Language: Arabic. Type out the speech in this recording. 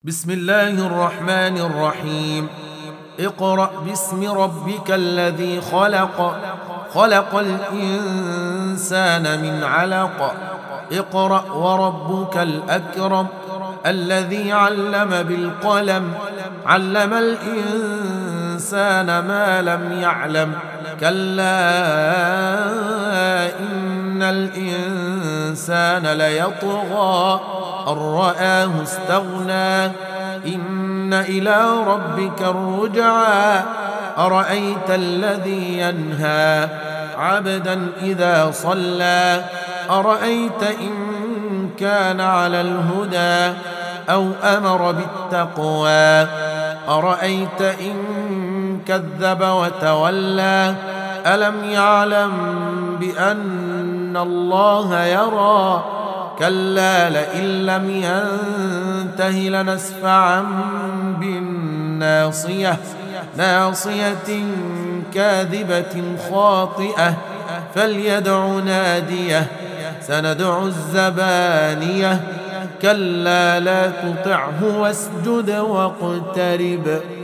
بسم الله الرحمن الرحيم. اقرأ باسم ربك الذي خلق، خلق الإنسان من علق. اقرأ وربك الأكرم الذي علم بالقلم، علم الإنسان ما لم يعلم. كلا إن الإنسان ليطغى أن رآه استغنى، إن إلى ربك الرجعى. أرأيت الذي ينهى عبدا إذا صلى، أرأيت إن كان على الهدى أو أمر بالتقوى، أرأيت إن كذب وتولى. ألم يعلم بأن الله يرى، كلا لئن لم ينته لنسفعا بالناصية، ناصية كاذبة خاطئة. فليدع ناديه، سندع الزبانية. كلا لا تطعه واسجد واقترب.